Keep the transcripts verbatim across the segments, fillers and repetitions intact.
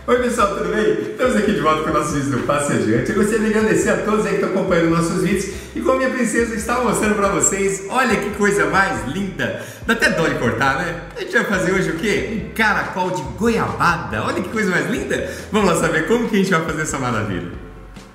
Oi pessoal, tudo bem? Estamos aqui de volta com o nosso vídeo do Passe Adiante. Eu gostaria de agradecer a todos aí que estão acompanhando nossos vídeos. E como a minha princesa estava mostrando para vocês, olha que coisa mais linda. Dá até dó de cortar, né? A gente vai fazer hoje o quê? Um caracol de goiabada. Olha que coisa mais linda. Vamos lá saber como que a gente vai fazer essa maravilha.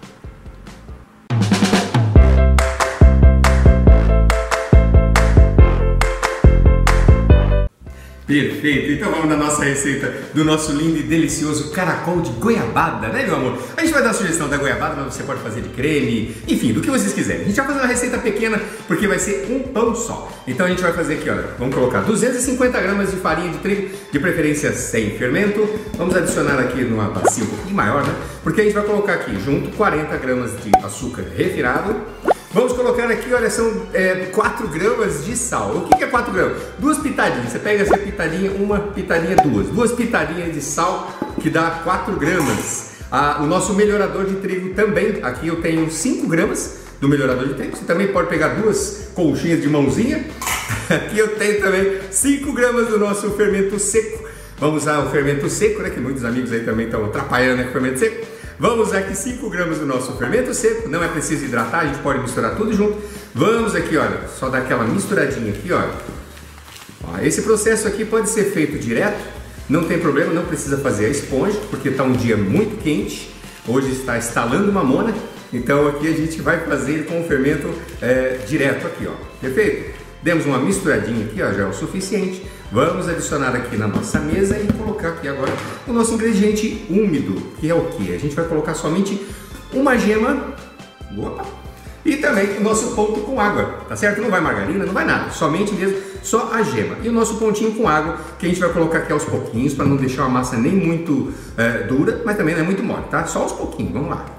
Perfeito, então vamos na nossa receita do nosso lindo e delicioso caracol de goiabada, né meu amor? A gente vai dar a sugestão da goiabada, mas você pode fazer de creme, enfim, do que vocês quiserem. A gente vai fazer uma receita pequena, porque vai ser um pão só. Então a gente vai fazer aqui, olha, vamos colocar duzentos e cinquenta gramas de farinha de trigo, de preferência sem fermento. Vamos adicionar aqui numa bacia um pouquinho maior, né? Porque a gente vai colocar aqui junto quarenta gramas de açúcar refinado. Vamos colocar aqui, olha, são é, quatro gramas de sal. O que é quatro gramas? Duas pitadinhas. Você pega essa pitadinha, uma pitadinha, duas. Duas pitadinhas de sal, que dá quatro gramas. Ah, o nosso melhorador de trigo também. Aqui eu tenho cinco gramas do melhorador de trigo. Você também pode pegar duas conchinhas de mãozinha. Aqui eu tenho também cinco gramas do nosso fermento seco. Vamos usar o fermento seco, né? Que muitos amigos aí também estão atrapalhando, né, com o fermento seco. Vamos usar aqui cinco gramas do nosso fermento seco, não é preciso hidratar, a gente pode misturar tudo junto. Vamos aqui, olha, só dar aquela misturadinha aqui, olha. Ó, esse processo aqui pode ser feito direto, não tem problema, não precisa fazer a esponja, porque está um dia muito quente, hoje está estalando mamona, então aqui a gente vai fazer com o fermento é, direto aqui, ó, perfeito? Demos uma misturadinha aqui, ó, já é o suficiente. Vamos adicionar aqui na nossa mesa e colocar aqui agora o nosso ingrediente úmido, que é o que? A gente vai colocar somente uma gema, opa, e também o nosso ponto com água, tá certo? Não vai margarina, não vai nada, somente mesmo só a gema. E o nosso pontinho com água, que a gente vai colocar aqui aos pouquinhos, para não deixar uma massa nem muito é, dura, mas também não é muito mole, tá? Só aos pouquinhos, vamos lá.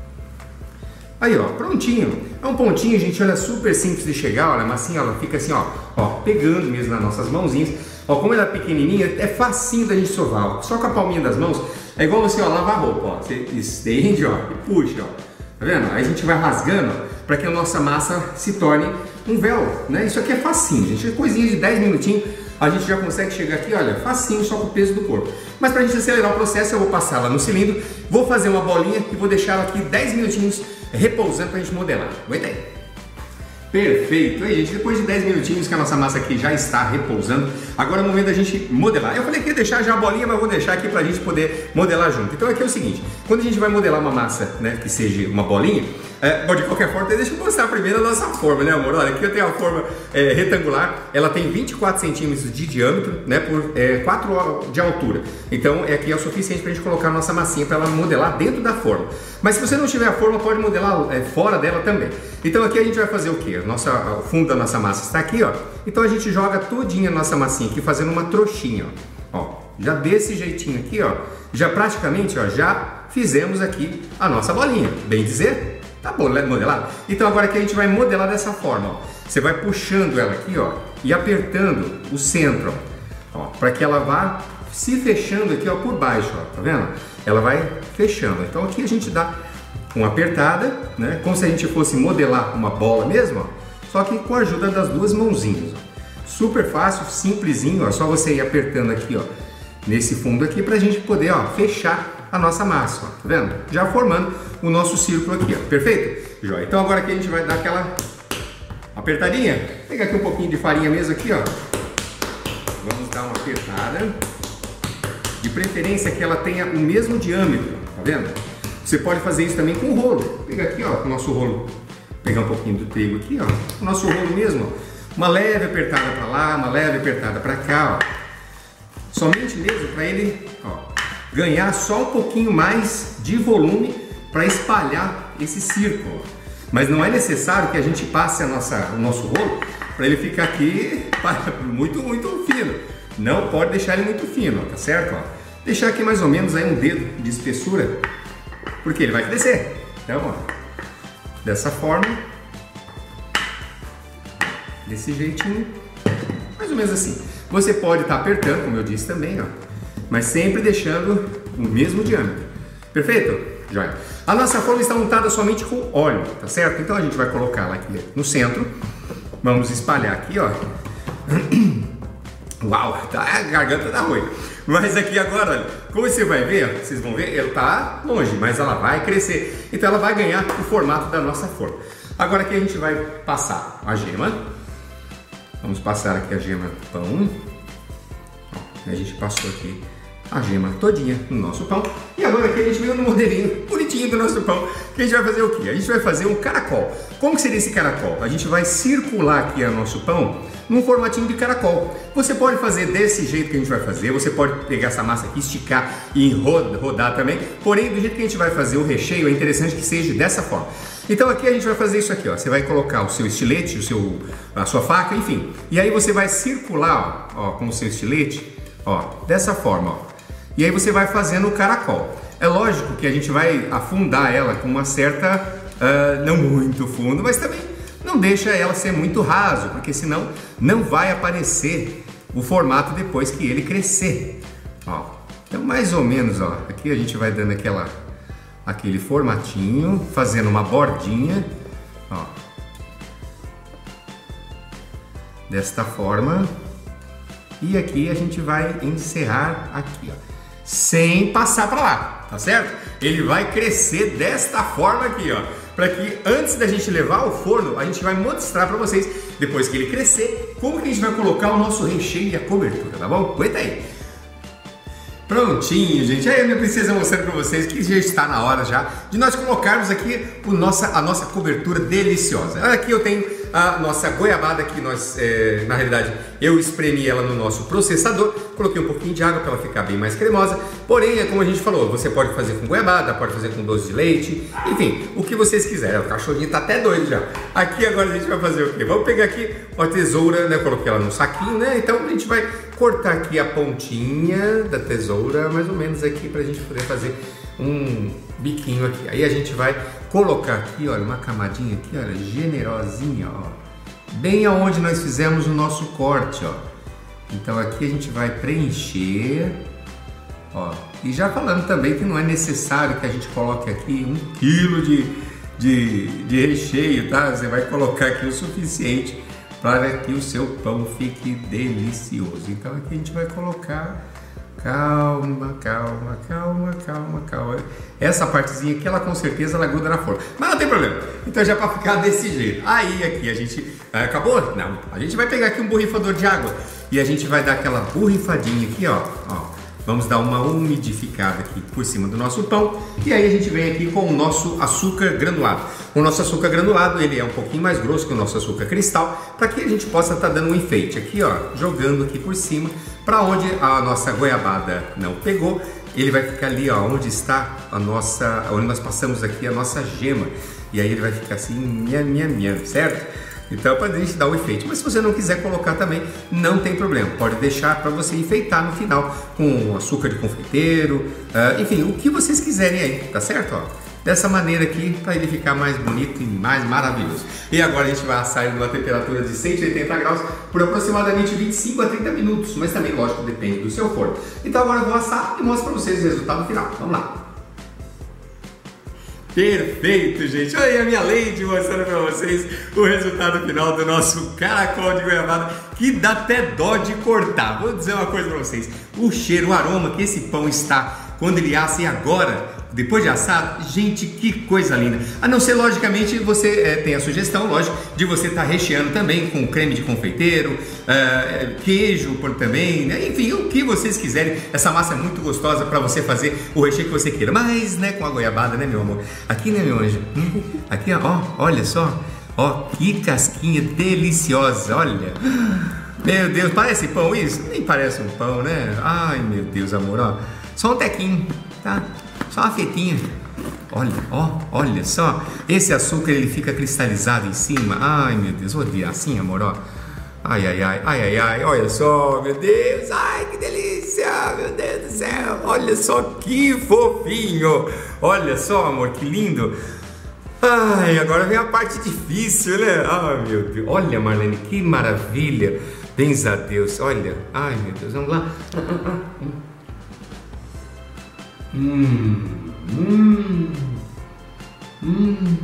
Aí, ó, prontinho. É um pontinho, gente, olha, super simples de chegar, olha, a massinha, ela fica assim, ó, ó, pegando mesmo nas nossas mãozinhas. Ó, como ela é pequenininha, é facinho da gente sovar, ó. Só com a palminha das mãos, é igual você, ó, lavar roupa, ó. Você estende, ó, e puxa, ó. Tá vendo? Aí a gente vai rasgando, para que a nossa massa se torne um véu, né? Isso aqui é facinho, gente, é coisinha de dez minutinhos. A gente já consegue chegar aqui, olha, facinho, só com o peso do corpo. Mas para a gente acelerar o processo, eu vou passar lá no cilindro, vou fazer uma bolinha e vou deixar ela aqui dez minutinhos repousando para a gente modelar. Aguenta aí. Perfeito. Aí, gente, depois de dez minutinhos que a nossa massa aqui já está repousando, agora é o momento da gente modelar. Eu falei que ia deixar já a bolinha, mas vou deixar aqui para a gente poder modelar junto. Então aqui é o seguinte, quando a gente vai modelar uma massa, né, que seja uma bolinha, é, bom, de qualquer forma, deixa eu mostrar primeiro a nossa forma, né, amor? Olha, aqui eu tenho a forma é, retangular, ela tem vinte e quatro centímetros de diâmetro, né, por é, quatro de altura. Então, é aqui é o suficiente para a gente colocar a nossa massinha para ela modelar dentro da forma. Mas se você não tiver a forma, pode modelar é, fora dela também. Então aqui a gente vai fazer o que? Nossa, o fundo da nossa massa está aqui, ó. Então a gente joga todinha a nossa massinha aqui, fazendo uma trouxinha, ó. Ó, já desse jeitinho aqui, ó, já praticamente, ó, já fizemos aqui a nossa bolinha, bem dizer. Tá bom, modelado? Então agora aqui a gente vai modelar dessa forma, ó. Você vai puxando ela aqui, ó, e apertando o centro, ó, ó para que ela vá se fechando aqui, ó, por baixo, ó, tá vendo? Ela vai fechando. Então aqui a gente dá uma apertada, né? Como se a gente fosse modelar uma bola mesmo, ó, só que com a ajuda das duas mãozinhas, ó. Super fácil, simplesinho, ó, só você ir apertando aqui, ó, nesse fundo aqui, pra gente poder, ó, fechar a nossa massa, ó, tá vendo? Já formando o nosso círculo aqui, ó, perfeito? Joia. Então agora aqui a gente vai dar aquela apertadinha, pegar aqui um pouquinho de farinha mesmo aqui, ó, vamos dar uma apertada, de preferência que ela tenha o mesmo diâmetro, tá vendo? Você pode fazer isso também com o rolo, pega aqui, ó, o nosso rolo, pegar um pouquinho do trigo aqui, ó, o nosso rolo mesmo, ó, uma leve apertada para lá, uma leve apertada para cá, ó, somente mesmo para ele, ó, ganhar só um pouquinho mais de volume para espalhar esse círculo. Mas não é necessário que a gente passe a nossa, o nosso rolo para ele ficar aqui muito, muito fino. Não pode deixar ele muito fino, tá certo? Ó, deixar aqui mais ou menos aí um dedo de espessura, porque ele vai crescer. Então, ó, dessa forma, desse jeitinho, mais ou menos assim. Você pode estar apertando, como eu disse também, ó, mas sempre deixando o mesmo diâmetro. Perfeito? Joia. A nossa forma está untada somente com óleo, tá certo? Então a gente vai colocar ela aqui no centro. Vamos espalhar aqui, ó, Uau, tá, a garganta tá ruim. Mas aqui agora, olha, como você vai ver, vocês vão ver, ela tá longe, mas ela vai crescer. Então ela vai ganhar o formato da nossa forma. Agora aqui a gente vai passar a gema. Vamos passar aqui a gema do pão. Ó, a gente passou aqui a gema todinha no nosso pão. E agora aqui a gente veio no modelinho bonitinho do nosso pão. Que a gente vai fazer o quê? A gente vai fazer um caracol. Como que seria esse caracol? A gente vai circular aqui o nosso pão num formatinho de caracol. Você pode fazer desse jeito que a gente vai fazer, você pode pegar essa massa aqui, esticar e rodar também, porém do jeito que a gente vai fazer o recheio é interessante que seja dessa forma. Então aqui a gente vai fazer isso aqui, ó. Você vai colocar o seu estilete, o seu, a sua faca, enfim, e aí você vai circular, ó, ó, com o seu estilete, ó, dessa forma, ó. E aí você vai fazendo o caracol. É lógico que a gente vai afundar ela com uma certa, uh, não muito fundo, mas também não deixa ela ser muito raso, porque senão não vai aparecer o formato depois que ele crescer. Ó, então mais ou menos, ó, aqui a gente vai dando aquela, aquele formatinho, fazendo uma bordinha, ó, desta forma. E aqui a gente vai encerrar aqui, ó, sem passar para lá, tá certo? Ele vai crescer desta forma aqui, ó, para que antes da gente levar ao forno, a gente vai mostrar para vocês, depois que ele crescer, como que a gente vai colocar o nosso recheio e a cobertura, tá bom? Aguenta aí! Prontinho, gente, aí a minha princesa mostrando para vocês que já está na hora já de nós colocarmos aqui o nossa, a nossa cobertura deliciosa. Aqui eu tenho a nossa goiabada que nós, é, na realidade, eu espremi ela no nosso processador, coloquei um pouquinho de água para ela ficar bem mais cremosa, porém, é como a gente falou, você pode fazer com goiabada, pode fazer com doce de leite, enfim, o que vocês quiserem. O cachorrinho tá até doido já. Aqui agora a gente vai fazer o quê? Vamos pegar aqui uma tesoura, né, coloquei ela no saquinho, né, então a gente vai cortar aqui a pontinha da tesoura, mais ou menos aqui, pra gente poder fazer um biquinho aqui. Aí a gente vai colocar aqui, olha, uma camadinha aqui, olha, generosinha, ó, bem aonde nós fizemos o nosso corte, ó. Então aqui a gente vai preencher, ó, e já falando também que não é necessário que a gente coloque aqui um quilo de, de, de recheio, tá? Você vai colocar aqui o suficiente para que o seu pão fique delicioso. Então aqui a gente vai colocar, calma, calma, calma, calma, calma. Essa partezinha aqui, ela com certeza ela gruda na forma, mas não tem problema. Então já para ficar desse jeito. Aí aqui a gente, acabou? Não, a gente vai pegar aqui um borrifador de água e a gente vai dar aquela borrifadinha aqui, ó, ó. Vamos dar uma umidificada aqui por cima do nosso pão. E aí a gente vem aqui com o nosso açúcar granulado. O nosso açúcar granulado, ele é um pouquinho mais grosso que o nosso açúcar cristal, para que a gente possa estar tá dando um enfeite aqui, ó, jogando aqui por cima, para onde a nossa goiabada não pegou, ele vai ficar ali, ó, onde está a nossa, onde nós passamos aqui a nossa gema. E aí ele vai ficar assim, minha, minha, minha, certo? Então, para a gente dar o efeito. Mas se você não quiser colocar também, não tem problema. Pode deixar para você enfeitar no final com açúcar de confeiteiro, uh, enfim, o que vocês quiserem aí, tá certo? Ó, dessa maneira aqui, para ele ficar mais bonito e mais maravilhoso. E agora a gente vai assar ele numa temperatura de cento e oitenta graus por aproximadamente vinte e cinco a trinta minutos. Mas também, lógico, depende do seu forno. Então agora eu vou assar e mostro para vocês o resultado final. Vamos lá! Perfeito, gente! Olha aí a minha Lady mostrando para vocês o resultado final do nosso caracol de goiabada, que dá até dó de cortar. Vou dizer uma coisa para vocês, o cheiro, o aroma que esse pão está quando ele assa e agora, depois de assado, gente, que coisa linda. A não ser, logicamente, você é, tem a sugestão, lógico, de você estar tá recheando também com creme de confeiteiro, uh, queijo por também, né? Enfim, o que vocês quiserem. Essa massa é muito gostosa para você fazer o recheio que você queira. Mas, né, com a goiabada, né, meu amor? Aqui, né, meu anjo? Hum, aqui, ó, olha só. Ó, que casquinha deliciosa, olha. Meu Deus, parece pão isso? Nem parece um pão, né? Ai, meu Deus, amor, ó. Só um tequinho, tá? Só uma feitinha. Olha, ó, olha só. Esse açúcar, ele fica cristalizado em cima. Ai, meu Deus, odeio assim, amor, ó. Ai, ai, ai, ai, ai, ai, olha só, meu Deus. Ai, que delícia, meu Deus do céu. Olha só que fofinho. Olha só, amor, que lindo. Ai, agora vem a parte difícil, né? Ai, meu Deus. Olha, Marlene, que maravilha. Bens a Deus. Olha. Ai, meu Deus, vamos lá. Hum, hum, hum,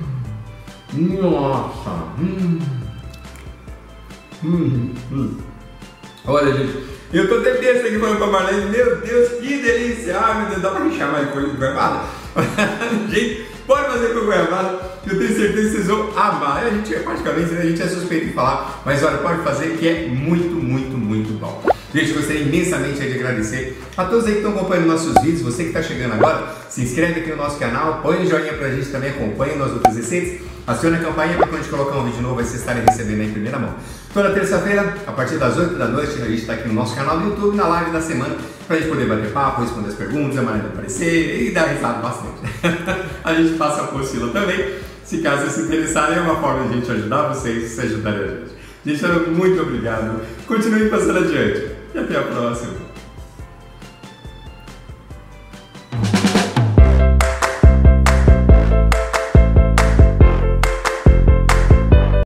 nossa, hum, hum, hum. Olha, gente, Eu tô até besta aqui falando pra Marlene, meu Deus, que delícia! Ah, meu Deus, dá pra me chamar de coisa de goiabada? Gente, pode fazer com goiabada, eu tenho certeza que vocês vão amar. A gente é praticamente, a gente é suspeito de falar, mas olha, pode fazer que é muito, muito, muito bom. Gente, eu gostaria imensamente de agradecer a todos aí que estão acompanhando nossos vídeos. Você que está chegando agora, se inscreve aqui no nosso canal, põe um joinha pra gente também, acompanha nossas outras receitas, aciona a campainha para quando a gente colocar um vídeo novo, vocês estarem recebendo aí em primeira mão. Toda terça-feira, a partir das oito da noite, a gente está aqui no nosso canal do YouTube, na live da semana, para a gente poder bater papo, responder as perguntas, a maneira de aparecer e dar risada bastante. A gente passa a apostila também, se caso vocês se interessarem, é uma forma de a gente ajudar vocês, se ajudarem a gente. Gente, muito obrigado, continue passando adiante e até a próxima.